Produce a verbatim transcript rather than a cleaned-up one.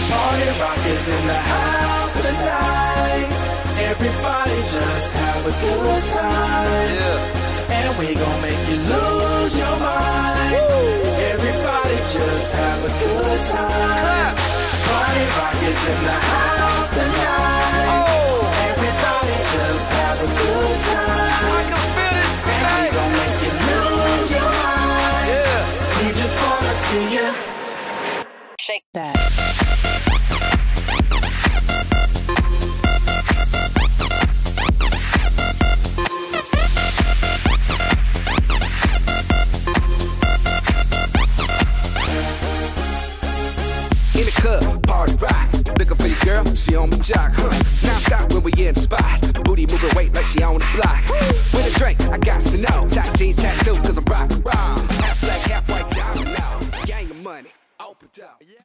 Party Rock is in the house tonight. Everybody just have a good time. Yeah. And we gon' make you lose your mind. Woo. Everybody just have a good time. Clap. Party Rock is in the house tonight. Oh. Everybody just have a good time. I can feel this thing. And we gon' make you lose your mind. Yeah. We just wanna see you shake that. In the club, party rock. Looking for your girl, she on my jock, huh? Now stop when we in the spot. Booty moving weight like she on the block. With a drink, I got to know. Top jeans tattoo, cause I'm rock, rock. Half black, half white, diamond now. Gang of money, open up.